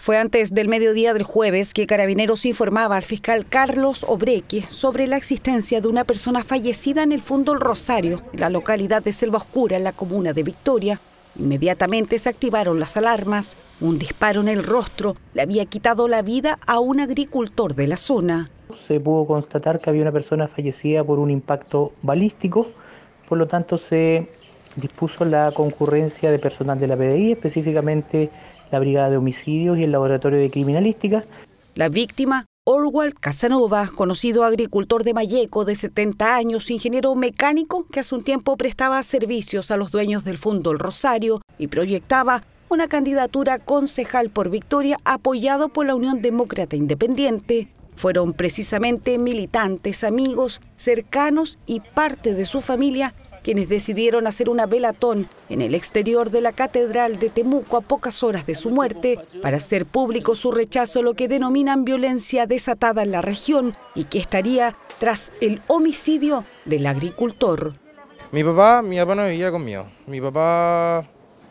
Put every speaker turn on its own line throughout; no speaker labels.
Fue antes del mediodía del jueves que Carabineros informaba al fiscal Carlos Obreque sobre la existencia de una persona fallecida en el Fundo El Rosario, en la localidad de Selva Oscura, en la comuna de Victoria. Inmediatamente se activaron las alarmas. Un disparo en el rostro le había quitado la vida a un agricultor de la zona.
Se pudo constatar que había una persona fallecida por un impacto balístico, por lo tanto se dispuso la concurrencia de personal de la PDI, específicamente la Brigada de Homicidios y el Laboratorio de Criminalística.
La víctima, Orwald Casanova, conocido agricultor de Malleco de 70 años, ingeniero mecánico que hace un tiempo prestaba servicios a los dueños del Fundo El Rosario y proyectaba una candidatura concejal por Victoria apoyado por la Unión Demócrata Independiente. Fueron precisamente militantes, amigos, cercanos y parte de su familia quienes decidieron hacer una velatón en el exterior de la Catedral de Temuco a pocas horas de su muerte para hacer público su rechazo a lo que denominan violencia desatada en la región y que estaría tras el homicidio del agricultor.
Mi papá no vivía conmigo. Mi papá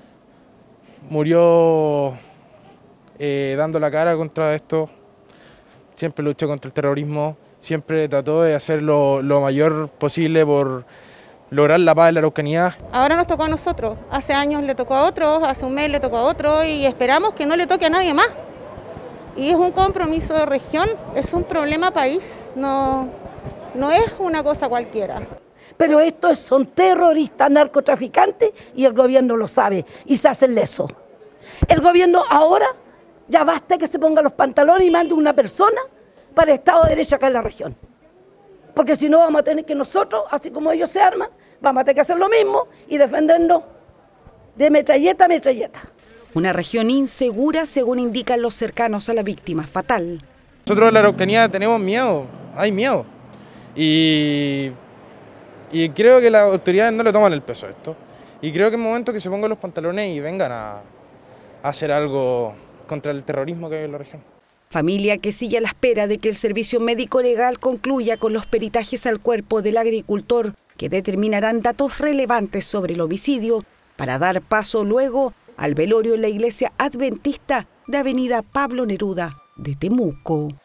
murió dando la cara contra esto. Siempre luchó contra el terrorismo, siempre trató de hacer lo mayor posible por lograr la paz en la Araucanía.
Ahora nos tocó a nosotros, hace años le tocó a otros, hace un mes le tocó a otro y esperamos que no le toque a nadie más. Y es un compromiso de región, es un problema país, no es una cosa cualquiera.
Pero estos son terroristas, narcotraficantes y el gobierno lo sabe y se hace leso. El gobierno ahora ya basta que se ponga los pantalones y mande una persona para el Estado de Derecho acá en la región. Porque si no vamos a tener que nosotros, así como ellos se arman, vamos a tener que hacer lo mismo y defendernos de metralleta a metralleta.
Una región insegura, según indican los cercanos a la víctima fatal.
Nosotros en la Araucanía tenemos miedo, hay miedo. Y creo que las autoridades no le toman el peso a esto. Y creo que es momento que se pongan los pantalones y vengan a hacer algo contra el terrorismo que hay en la región.
Familia que sigue a la espera de que el servicio médico legal concluya con los peritajes al cuerpo del agricultor que determinarán datos relevantes sobre el homicidio para dar paso luego al velorio en la iglesia adventista de Avenida Pablo Neruda de Temuco.